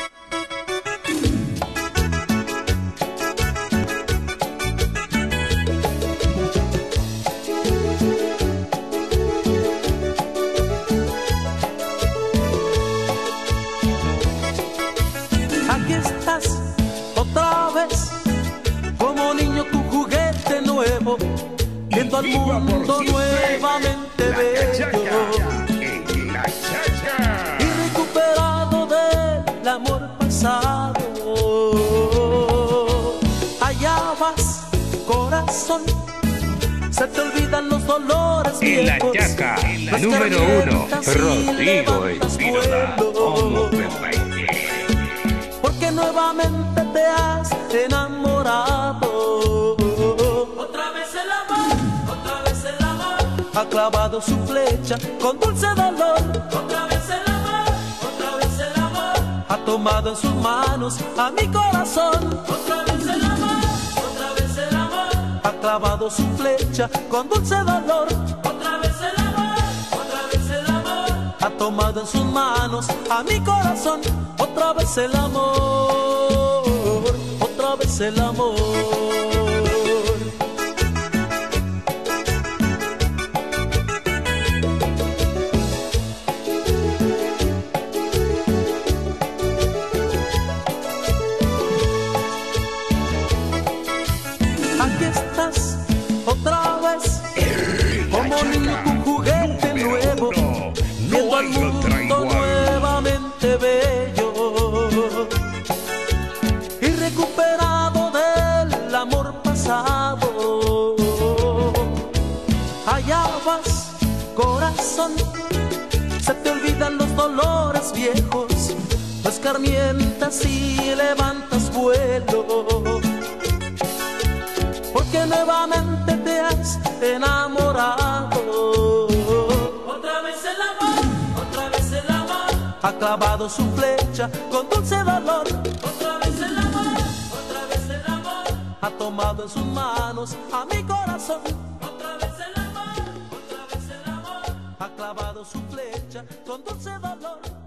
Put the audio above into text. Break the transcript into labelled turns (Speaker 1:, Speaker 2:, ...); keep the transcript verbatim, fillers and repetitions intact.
Speaker 1: Aquí estás otra vez, como niño tu juguete nuevo, viendo al mundo nuevamente bello y recuperado del amor pasado. Allá vas, corazón, se te olvidan los dolores
Speaker 2: En la
Speaker 1: viejos,
Speaker 2: Chaca,
Speaker 1: las
Speaker 2: número uno,
Speaker 1: carretas y
Speaker 2: Rodrigo
Speaker 1: levantas
Speaker 2: Espinosa.
Speaker 1: vuelo. Porque nuevamente te has enamorado. Otra vez el amor, otra vez el amor ha clavado su flecha con dulce dolor. Otra vez el amor, otra vez el amor ha tomado en sus manos a mi corazón. Otra vez el amor, otra vez el amor ha clavado su flecha con dulce dolor. Otra vez el amor, otra vez el amor ha tomado en sus manos a mi corazón. Otra vez el amor, otra vez el amor. Aquí estás otra vez, como niño tu juguete nuevo, viendo al mundo nuevamente bello y recuperado del amor pasado. Allá vas, corazón, se te olvidan los dolores viejos, no escarmientas y levantas vuelo. Porque nuevamente te has enamorado. Otra vez el amor, otra vez el amor ha clavado su flecha con dulce dolor. Otra vez el amor, otra vez el amor ha tomado en sus manos a mi corazón. Otra vez el amor, otra vez el amor ha clavado su flecha con dulce dolor.